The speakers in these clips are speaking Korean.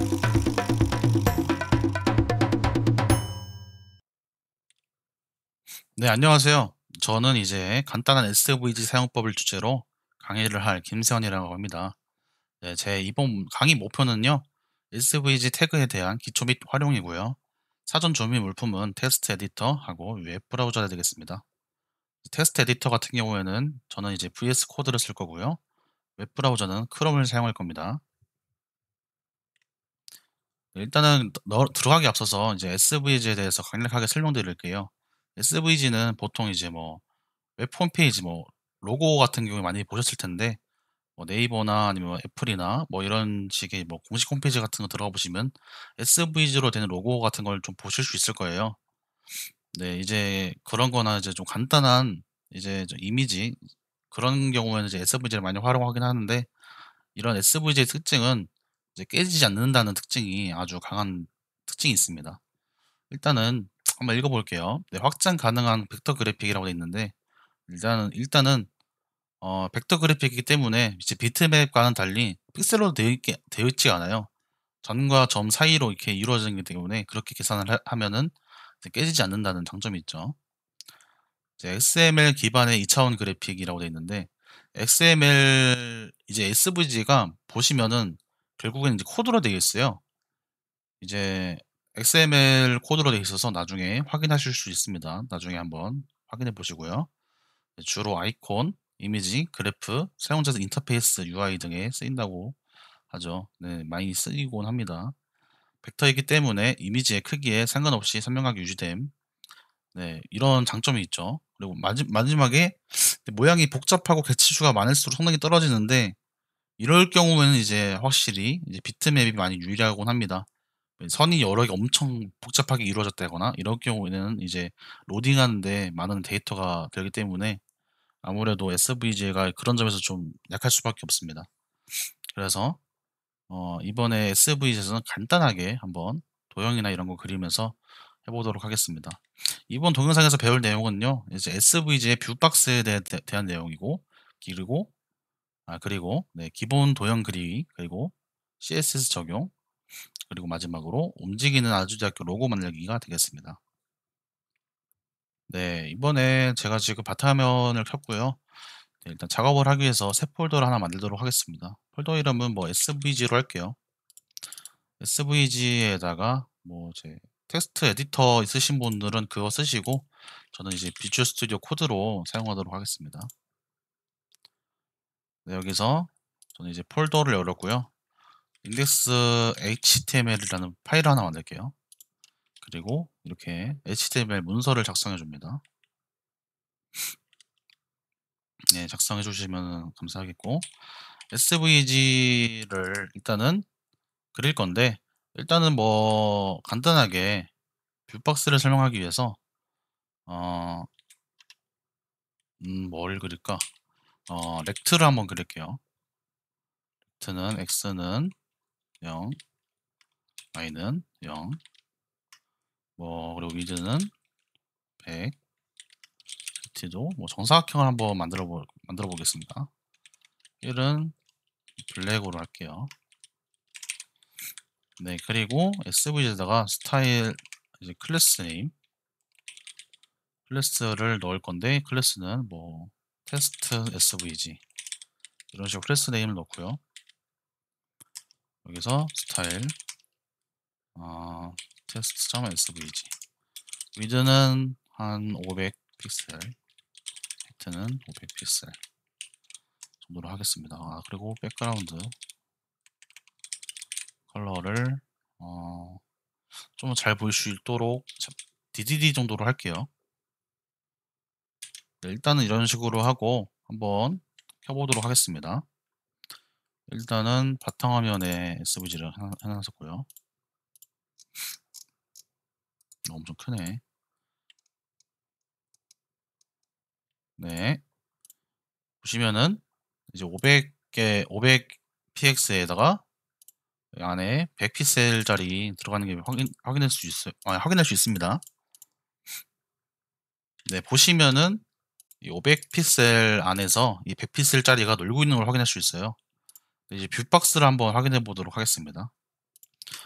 네, 안녕하세요. 저는 이제 간단한 SVG 사용법을 주제로 강의를 할 김세원이라고 합니다. 네, 제 이번 강의 목표는요, SVG 태그에 대한 기초 및 활용이고요. 사전 준비 물품은 텍스트 에디터하고 웹 브라우저가 되겠습니다. 텍스트 에디터 같은 경우에는 저는 이제 VS 코드를 쓸 거고요. 웹 브라우저는 크롬을 사용할 겁니다. 네, 일단은 들어가기 앞서서 이제 SVG에 대해서 간략하게 설명드릴게요. SVG는 보통 이제 뭐 웹 홈페이지 뭐 로고 같은 경우에 많이 보셨을 텐데 뭐 네이버나 아니면 애플이나 뭐 이런 식의 뭐 공식 홈페이지 같은 거 들어가 보시면 SVG로 되는 로고 같은 걸 좀 보실 수 있을 거예요. 네, 이제 그런 거나 이제 좀 간단한 이제 좀 이미지 그런 경우에는 이제 SVG를 많이 활용하긴 하는데 이런 SVG의 특징은 이제 깨지지 않는다는 특징이 아주 강한 특징이 있습니다. 일단은 한번 읽어 볼게요. 네, 확장 가능한 벡터 그래픽이라고 되어 있는데 일단은 벡터 그래픽이기 때문에 이제 비트맵과는 달리 픽셀로 되어 있지 않아요. 점과 점 사이로 이렇게 이루어지기 때문에 그렇게 계산을 하면은 이제 깨지지 않는다는 장점이 있죠. 이제 XML 기반의 2차원 그래픽이라고 되어 있는데 XML 이제 SVG가 보시면은 결국엔 이제 코드로 되어 있어요. 이제 XML 코드로 되어 있어서 나중에 확인하실 수 있습니다. 나중에 한번 확인해 보시고요. 주로 아이콘, 이미지, 그래프, 사용자 인터페이스 UI 등에 쓰인다고 하죠. 네, 많이 쓰이곤 합니다. 벡터이기 때문에 이미지의 크기에 상관없이 선명하게 유지됨. 네, 이런 장점이 있죠. 그리고 마지막에 모양이 복잡하고 개체수가 많을수록 성능이 떨어지는데 이럴 경우에는 이제 확실히 이제 비트맵이 많이 유리하곤 합니다. 선이 여러 개 엄청 복잡하게 이루어졌다거나 이럴 경우에는 이제 로딩하는데 많은 데이터가 들기 때문에 아무래도 SVG가 그런 점에서 좀 약할 수밖에 없습니다. 그래서 이번에 SVG에서는 간단하게 한번 도형이나 이런 거 그리면서 해보도록 하겠습니다. 이번 동영상에서 배울 내용은요, 이제 SVG의 뷰박스에 대한 내용이고, 그리고 네, 기본 도형 그리기, 그리고 CSS 적용, 그리고 마지막으로 움직이는 아주대학교 로고 만들기가 되겠습니다. 네, 이번에 제가 지금 바탕화면을 켰고요. 네, 일단 작업을 하기 위해서 새 폴더를 하나 만들도록 하겠습니다. 폴더 이름은 뭐 SVG로 할게요. SVG에다가 뭐 제 텍스트 에디터 있으신 분들은 그거 쓰시고 저는 이제 비주얼 스튜디오 코드로 사용하도록 하겠습니다. 네, 여기서 저는 이제 폴더를 열었고요. index html이라는 파일을 하나 만들게요. 그리고 이렇게 html 문서를 작성해 줍니다. 네, 작성해 주시면 감사하겠고 SVG를 일단은 그릴 건데 일단은 뭐 간단하게 뷰박스를 설명하기 위해서 어, 뭘 그릴까? 렉트를 한번 그릴게요. 렉트는 x는 0, y는 0, 뭐 그리고 위드는 100, 히트도 뭐 정사각형을 한번 만들어 보겠습니다. 1은 블랙으로 할게요. 네, 그리고 SVG에다가 스타일 이제 클래스 네임 클래스를 넣을 건데 클래스는 뭐 테스트 SVG 이런 식으로 클래스 네임을 넣고요. 여기서 스타일 테스트.svg 위드는 한 500 픽셀 하이트는 500 픽셀 정도로 하겠습니다. 그리고 백그라운드 컬러를 좀 잘 보일 수 있도록 DDD 정도로 할게요. 네, 일단은 이런 식으로 하고 한번 켜보도록 하겠습니다. 일단은 바탕화면에 SVG를 해놨었고요. 엄청 크네. 네, 보시면은 이제 500 px에다가 안에 100 픽셀짜리 들어가는 게 확인할 수 있어요. 확인할 수 있습니다. 네, 보시면은 이 500 픽셀 안에서 이 100 픽셀짜리가 놀고 있는 걸 확인할 수 있어요. 이제 뷰박스를 한번 확인해 보도록 하겠습니다.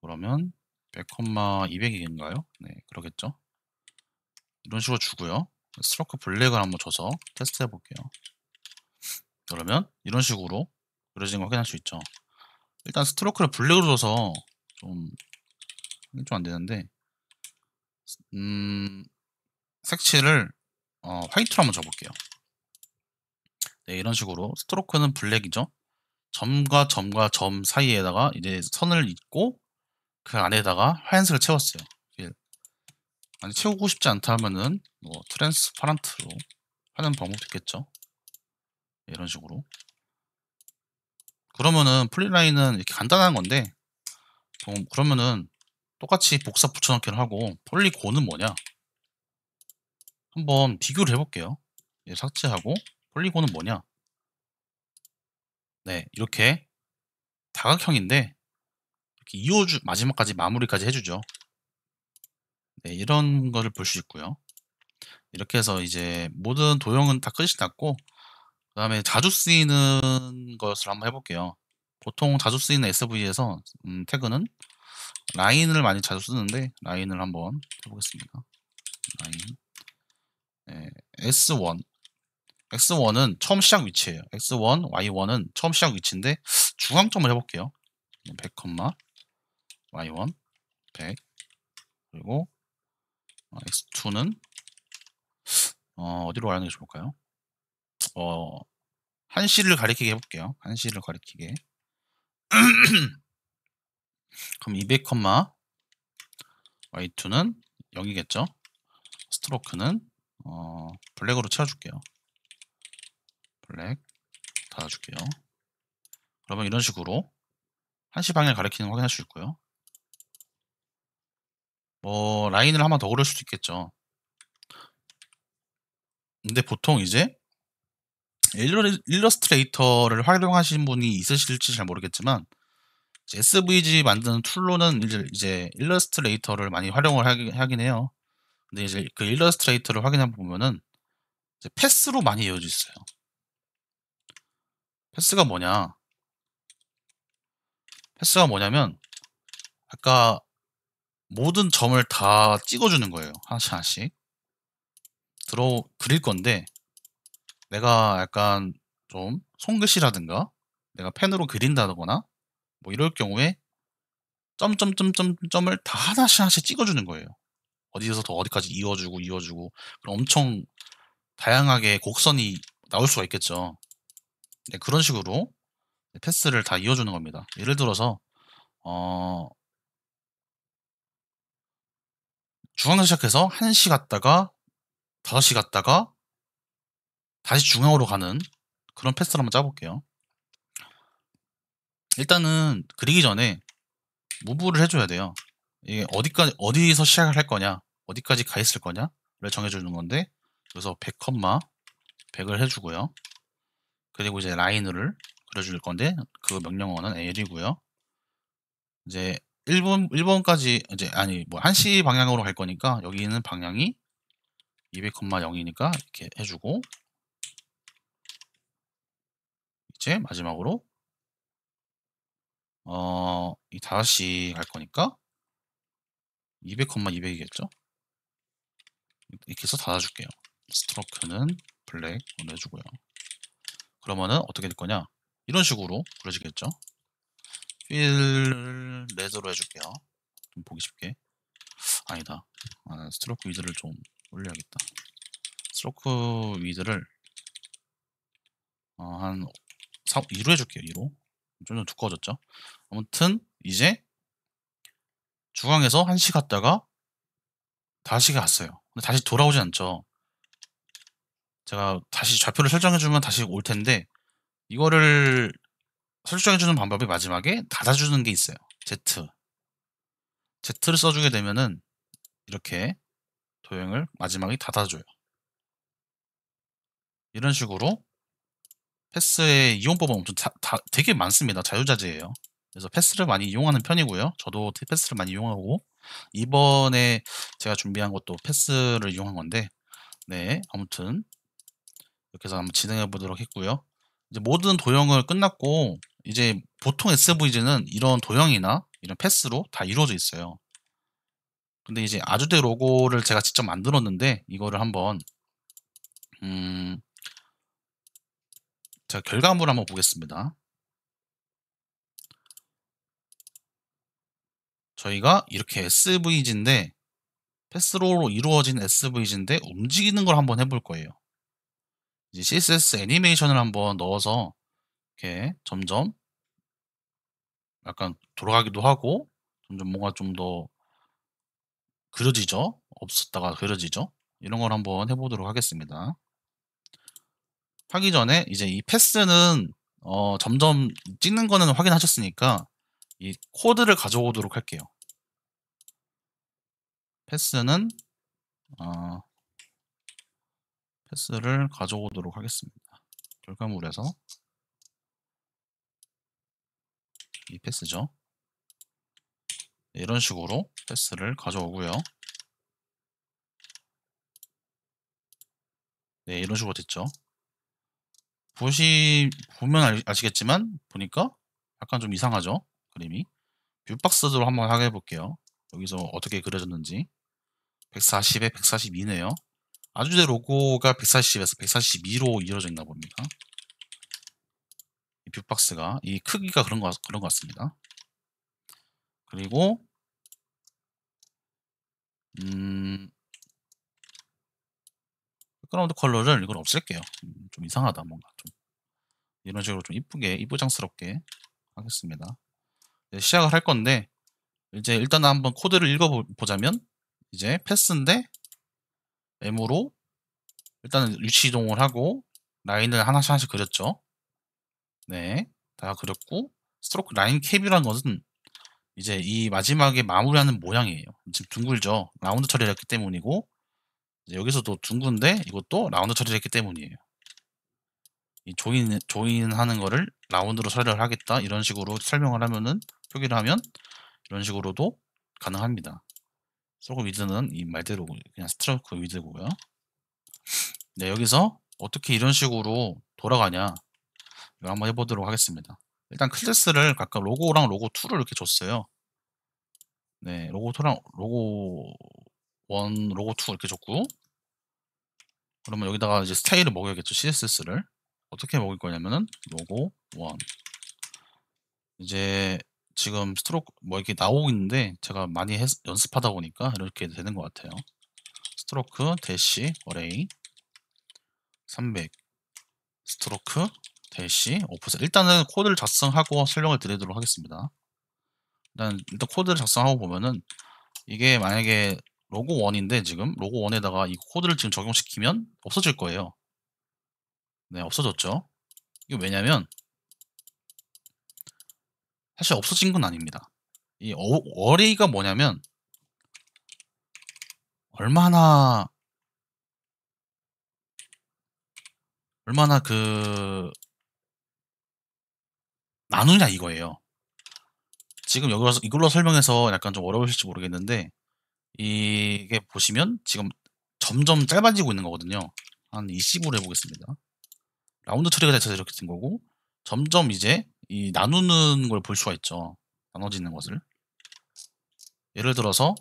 그러면 100,200인가요? 네, 그러겠죠. 이런 식으로 주고요. 스트로크 블랙을 한번 줘서 테스트 해볼게요. 그러면 이런 식으로 그려진 거 확인할 수 있죠. 일단 스트로크를 블랙으로 줘서 좀 안되는데 색칠을 화이트로 한번 줘볼게요. 네, 이런 식으로 스트로크는 블랙이죠. 점과 점과 점 사이에다가 이제 선을 잇고 그 안에다가 하얀색을 채웠어요. 아니, 채우고 싶지 않다 하면은 뭐 트랜스파란트로 하는 방법도 있겠죠. 네, 이런 식으로. 그러면은 폴리라인은 이렇게 간단한 건데 그러면은 똑같이 복사 붙여넣기를 하고 폴리곤은 뭐냐? 한번 비교를 해볼게요. 삭제하고 폴리곤은 뭐냐? 네, 이렇게 다각형인데 이렇게 마지막까지 마무리까지 해주죠. 네, 이런 거를 볼 수 있고요. 이렇게 해서 이제 모든 도형은 다 끝이 났고 그 다음에 자주 쓰이는 것을 한번 해볼게요. 보통 자주 쓰이는 SV에서 태그는 라인을 많이 자주 쓰는데 라인을 한번 해보겠습니다. 라인 S1 X1은 처음 시작 위치예요. X1, Y1은 처음 시작 위치인데 중앙점을 해볼게요. 100, Y1 100 그리고 X2는 어디로 가는 게 좋을까요? 한시를 가리키게 해볼게요. 한시를 가리키게. 그럼 200, Y2는 0이겠죠? 스트로크는 블랙으로 채워줄게요. 블랙 닫아줄게요. 그러면 이런 식으로 한시 방향을 가리키는 거 확인할 수 있고요. 라인을 한번 더 그릴 수도 있겠죠. 근데 보통 이제 일러스트레이터를 활용하신 분이 있으실지 잘 모르겠지만 SVG 만드는 툴로는 이제 일러스트레이터를 많이 활용을 하긴 해요. 근데 이제 그 일러스트레이터를 확인해 보면은 이제 패스로 많이 이어져 있어요. 패스가 뭐냐? 패스가 뭐냐면 아까 모든 점을 다 찍어주는 거예요. 하나씩 하나씩 그릴 건데 내가 약간 좀 손글씨라든가 내가 펜으로 그린다거나 뭐 이럴 경우에 점점점점점을 다 하나씩 하나씩 찍어주는 거예요. 어디서부터 어디까지 이어주고 그럼 엄청 다양하게 곡선이 나올 수가 있겠죠. 네, 그런 식으로 패스를 다 이어주는 겁니다. 예를 들어서 중앙에서 시작해서 1시 갔다가 5시 갔다가 다시 중앙으로 가는 그런 패스를 한번 짜볼게요. 일단은 그리기 전에 무브를 해줘야 돼요. 이게 어디서 시작을 할 거냐, 어디까지 가 있을 거냐를 정해주는 건데, 그래서 100, 100을 해주고요. 그리고 이제 라인을 그려줄 건데, 그 명령어는 L이고요. 이제 1번까지, 이제, 아니, 뭐, 1시 방향으로 갈 거니까, 여기는 방향이 200, 0이니까 이렇게 해주고, 이제 마지막으로, 이 5시 갈 거니까, 200, 200이겠죠? 이렇게 해서 닫아줄게요. 스트로크는 블랙으로 해주고요. 그러면은 어떻게 될 거냐? 이런 식으로 그려지겠죠? 필 레드로 해줄게요. 좀 보기 쉽게. 아니다. 스트로크 위드를 좀 올려야겠다. 스트로크 위드를 한 2로 해줄게요. 2로. 좀 두꺼워졌죠? 아무튼 이제 중앙에서 1시 갔다가 5시 갔어요. 근데 다시 돌아오지 않죠. 제가 다시 좌표를 설정해주면 다시 올 텐데 이거를 설정해주는 방법이 마지막에 닫아주는 게 있어요. Z를 써주게 되면은 이렇게 도형을 마지막에 닫아줘요. 이런 식으로 패스의 이용법은 엄청 되게 많습니다. 자유자재예요. 그래서 패스를 많이 이용하는 편이고요. 저도 패스를 많이 이용하고 이번에 제가 준비한 것도 패스를 이용한 건데 네, 아무튼 이렇게 해서 한번 진행해 보도록 했고요. 이제 모든 도형을 끝났고 이제 보통 SVG는 이런 도형이나 이런 패스로 다 이루어져 있어요. 근데 이제 아주대 로고를 제가 직접 만들었는데 이거를 한번 제가 결과물을 한번 보겠습니다. 저희가 이렇게 SVG인데 패스로로 이루어진 SVG인데 움직이는 걸 한번 해볼 거예요. 이제 CSS 애니메이션을 한번 넣어서 이렇게 점점 약간 돌아가기도 하고 점점 뭔가 좀 더 그려지죠. 없었다가 그려지죠. 이런 걸 한번 해보도록 하겠습니다. 하기 전에 이제 이 패스는 점점 찍는 거는 확인하셨으니까 이 코드를 가져오도록 할게요. 패스는 패스를 가져오도록 하겠습니다. 결과물에서 이 패스죠. 이런 식으로 패스를 가져오고요. 네, 이런 식으로 됐죠. 보면 아시겠지만 보니까 약간 좀 이상하죠. 그림이. 뷰박스로 한번 확인해 볼게요. 여기서 어떻게 그려졌는지. 140에 142네요. 아주대 로고가 140에서 142로 이루어져 있나 봅니다. 이 뷰박스가 이 크기가 그런 것 같습니다. 그리고 백그라운드 컬러를 이걸 없앨게요. 좀 이상하다 뭔가 좀 이런 식으로 좀 이쁘장스럽게 하겠습니다. 네, 시작을 할 건데 이제 일단 한번 코드를 읽어보자면 이제 패스인데 M으로 일단은 위치 이동을 하고 라인을 하나씩 그렸죠. 네, 다 그렸고 스트로크 라인 캡이라는 것은 이제 이 마지막에 마무리하는 모양이에요. 지금 둥글죠. 라운드 처리를 했기 때문이고 이제 여기서도 둥근데 이것도 라운드 처리를 했기 때문이에요. 이 조인하는 거를 라운드로 처리를 하겠다 이런 식으로 설명을 하면은 표기를 하면 이런 식으로도 가능합니다. 스트로크 위드는 이 말대로 그냥 스트로크 위드고요. 네, 여기서 어떻게 이런 식으로 돌아가냐 이거 한번 해보도록 하겠습니다. 일단 클래스를 각각 로고랑 로고2를 이렇게 줬어요. 네, 로고2랑 로고1, 로고2 이렇게 줬고 그러면 여기다가 이제 스타일을 먹여야겠죠. CSS를 어떻게 먹을 거냐면은 로고1 이제 지금 스트로크 뭐 이렇게 나오고 있는데 제가 많이 연습하다 보니까 이렇게 되는 것 같아요. 스트로크 대시 어레이 300 스트로크 대시 오프셋 일단은 코드를 작성하고 설명을 드리도록 하겠습니다. 일단 코드를 작성하고 보면은 이게 만약에 로고 1인데 지금 로고 1에다가 이 코드를 지금 적용시키면 없어질 거예요. 네, 없어졌죠. 이게 왜냐면 사실 없어진 건 아닙니다. 이 어레이가 뭐냐면 얼마나 그 나누냐 이거예요. 지금 여기서 이걸로 설명해서 약간 좀 어려우실지 모르겠는데 이게 보시면 지금 점점 짧아지고 있는 거거든요. 한 20으로 해보겠습니다. 라운드 처리가 돼서 이렇게 된 거고 점점 이제 이 나누는 걸 볼 수가 있죠. 나눠지는 것을. 예를 들어서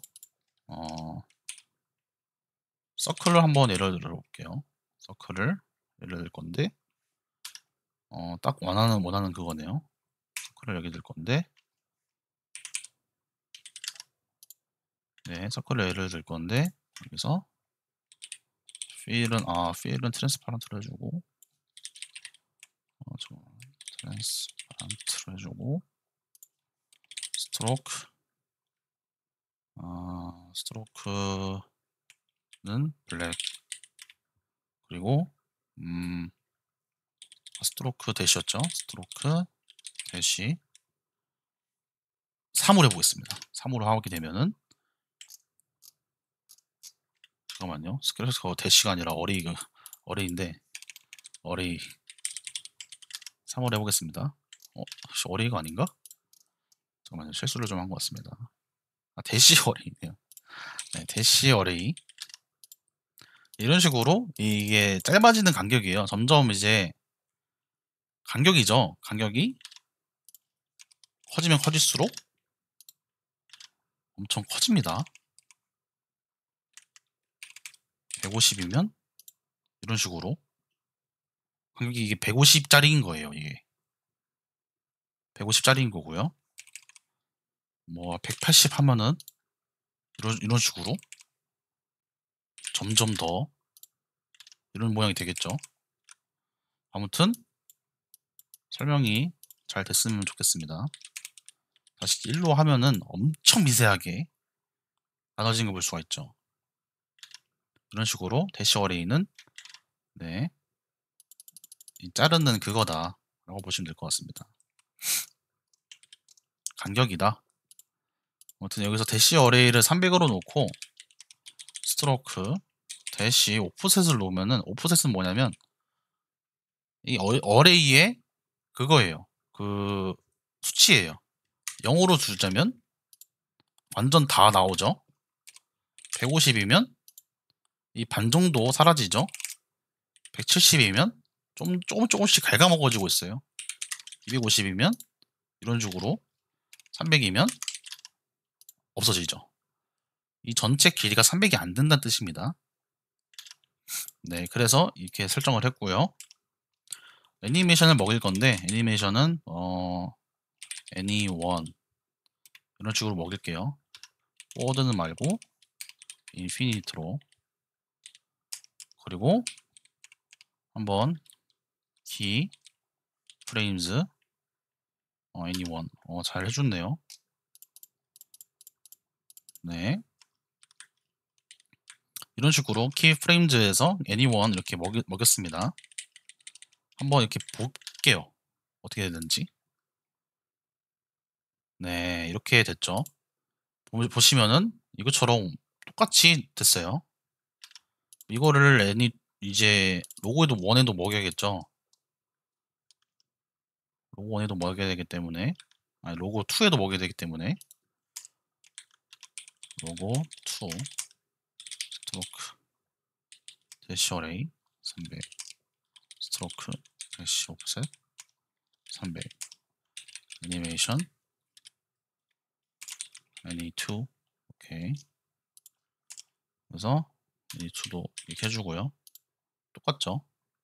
서클을 한번 예를 들어 볼게요. 서클을 예를 들 건데 딱 원하는 그거네요. 서클을 여기 들 건데 네, 서클을 예를 들 건데 여기서 필은 트랜스파런트를 해주고 트랜스파런트를 해주고 스트로크는 블랙 그리고 스트로크 대시였죠. 스트로크 대시 3으로 해보겠습니다. 3으로 하게 되면은 잠깐만요. 스크래치가 대시가 아니라 어레이인데 어레이 3으로 해보겠습니다. 혹시 어레이가 아닌가? 잠깐만요. 실수를 좀 한 것 같습니다. 대시 어레이네요. 네, 대시 어레이 이런 식으로 이게 짧아지는 간격이에요. 점점 이제 간격이죠. 간격이 커지면 커질수록 엄청 커집니다. 150이면 이런 식으로 간격이 이게 150짜리인 거예요. 이게 150짜리인 거고요. 뭐 180 하면은 이런 식으로 점점 더 이런 모양이 되겠죠. 아무튼 설명이 잘 됐으면 좋겠습니다. 다시 1로 하면은 엄청 미세하게 나눠진 걸 볼 수가 있죠. 이런 식으로 대시 어레이는 네, 이 자르는 그거다 라고 보시면 될 것 같습니다. 간격이다. 아무튼 여기서 대시 어레이를 300으로 놓고 스트로크 대시 오프셋을 놓으면은, 오프셋은 뭐냐면 이 어레이의 그거예요. 그 수치예요. 0으로 주자면 완전 다 나오죠. 150이면 이 반 정도 사라지죠. 170이면 조금씩 갉아먹어지고 있어요. 250이면 이런 식으로, 300이면 없어지죠. 이 전체 길이가 300이 안 된다는 뜻입니다. 네, 그래서 이렇게 설정을 했고요. 애니메이션을 먹일 건데 애니메이션은 any1 이런 식으로 먹일게요. forward는 말고 infinite로, 그리고 한번 key frames any1 잘 해줬네요. 네, 이런 식으로 key frames에서 any1 이렇게 먹였습니다. 한번 이렇게 볼게요. 어떻게 되는지. 네, 이렇게 됐죠. 보시면은 이것처럼 똑같이 됐어요. 이거를 이제 로고에도 원에도 먹여야겠죠. 로고 원에도 먹여야 되기 때문에, 아니 로고 2에도 먹여야 되기 때문에 로고 2 스트로크 대시 어레이 300 스트로크 대시 오프셋 300 애니메이션 any2 오케이. 그래서 any2도 이렇게 해주고요. 똑같죠.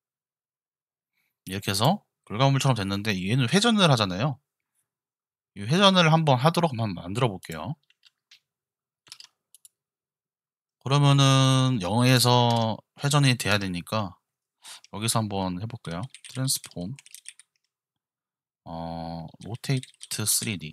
이렇게 해서 결과물처럼 됐는데 얘는 회전을 하잖아요. 이 회전을 한번 하도록 한번 만들어 볼게요. 그러면은 0에서 회전이 돼야 되니까 여기서 한번 해볼게요. 트랜스폼 rotate 3D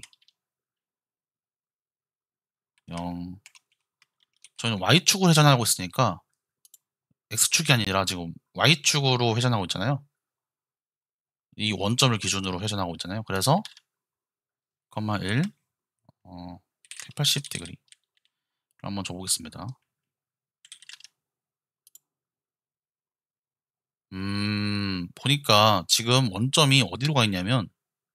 0. 저희는 Y축으로 회전하고 있으니까 X축이 아니라 지금 Y축으로 회전하고 있잖아요. 이 원점을 기준으로 회전하고 있잖아요. 그래서 1, 180° 한번 줘보겠습니다. 보니까 지금 원점이 어디로 가 있냐면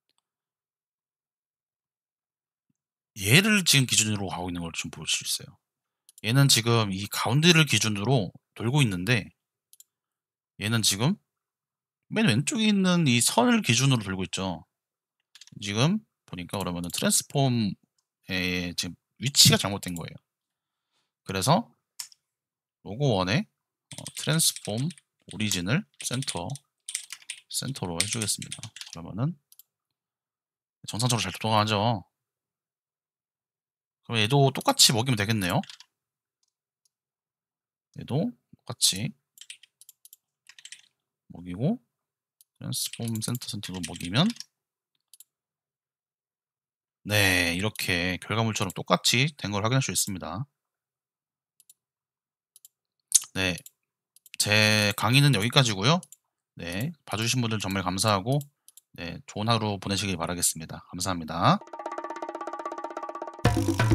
얘를 지금 기준으로 가고 있는 걸 좀 볼 수 있어요. 얘는 지금 이 가운데를 기준으로 돌고 있는데 얘는 지금 맨 왼쪽에 있는 이 선을 기준으로 돌고 있죠. 지금 보니까 그러면은 트랜스폼의 지금 위치가 잘못된 거예요. 그래서 로고 1에 트랜스폼 오리진을 센터로 해주겠습니다. 그러면은 정상적으로 잘 돌아가죠. 그럼 얘도 똑같이 먹이면 되겠네요. 얘도 똑같이 먹이고 트랜스폼 센터로 먹이면 네, 이렇게 결과물처럼 똑같이 된 걸 확인할 수 있습니다. 네, 제 강의는 여기까지고요. 네, 봐주신 분들 정말 감사하고 네, 좋은 하루 보내시길 바라겠습니다. 감사합니다.